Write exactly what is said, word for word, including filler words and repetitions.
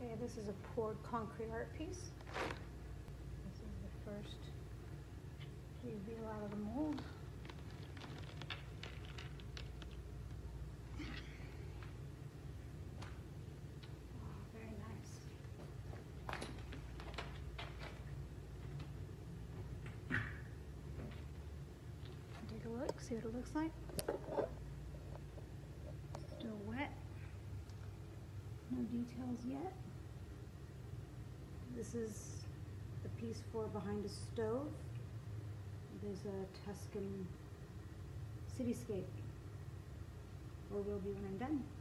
Okay, this is a poured concrete art piece. This is the first reveal out of the mold. Oh, very nice. Take a look, see what it looks like. Still wet. No details yet. This is the piece for behind a stove. There's a Tuscan cityscape, or will be when I'm done.